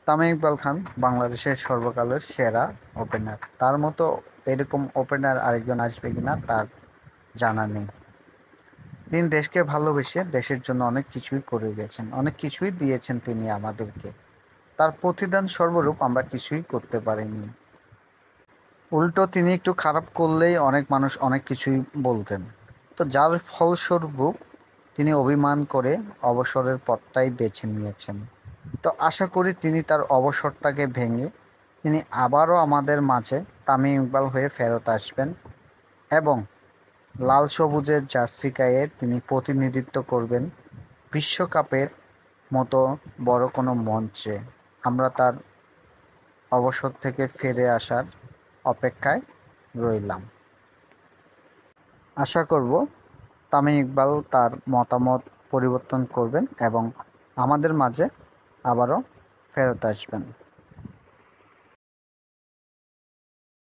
তামিম ইকবাল খান বাংলাদেশের সর্বকালের সেরা ওপেনার। তার মতো এরকম ওপেনার আরেকজন আসবে কিনা তার জানা নেই। তিনি দেশকে ভালোবেসে দেশের জন্য অনেক কিছুই করে গেছেন, অনেক কিছুই দিয়েছেন তিনি আমাদেরকে। তার প্রতিদান স্বরূপ আমরা কিছুই করতে পারিনি। উল্টো তিনি একটু খারাপ করলেই অনেক মানুষ অনেক কিছুই বলতেন। তো যার ফলস্বরূপ তিনি অভিমান করে অবসরের পথটাই বেছে নিয়েছেন। তো আশা করি তিনি তার অবসরটাকে ভেঙে তিনি আবারও আমাদের মাঝে তামিম ইকবাল হয়ে ফেরত আসবেন এবং লাল সবুজের জার্সি গায়ে তিনি প্রতিনিধিত্ব করবেন বিশ্বকাপের মতো বড় কোনো মঞ্চে। আমরা তার অবসর থেকে ফিরে আসার অপেক্ষায় রইলাম। আশা করব তামিম ইকবাল তার মতামত পরিবর্তন করবেন এবং আমাদের মাঝে আবারও ফেরত আসবেন।